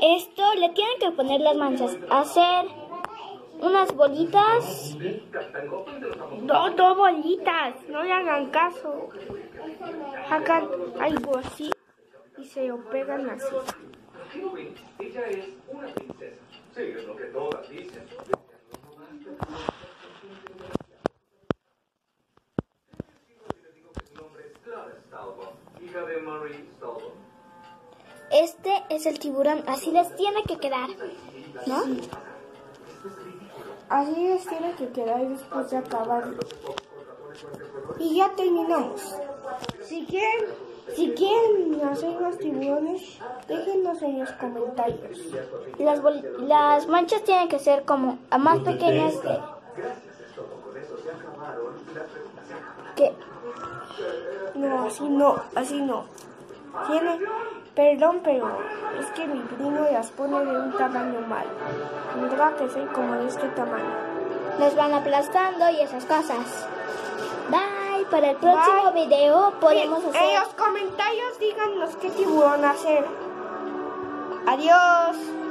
esto le tienen que poner las manchas. Hacer unas bolitas. Dos bolitas, no le hagan caso. Hagan algo así y se lo pegan así. Ella es una princesa. Sí, es lo que todas dicen. Hija de Marie Stalbon. Este es el tiburón, así les tiene que quedar, ¿no? Así les tiene que quedar después de acabarlo. Y ya terminamos. Si quieren hacer más tiburones, déjenos en los comentarios. Las manchas tienen que ser como a más pequeñas que... No, así no. Perdón, pero es que mi primo las pone de un tamaño mal. Tendrá que ser como de este tamaño. Los van aplastando y esas cosas. Bye, para el próximo video podemos hacer... En los comentarios díganos qué tiburón hacer. Adiós.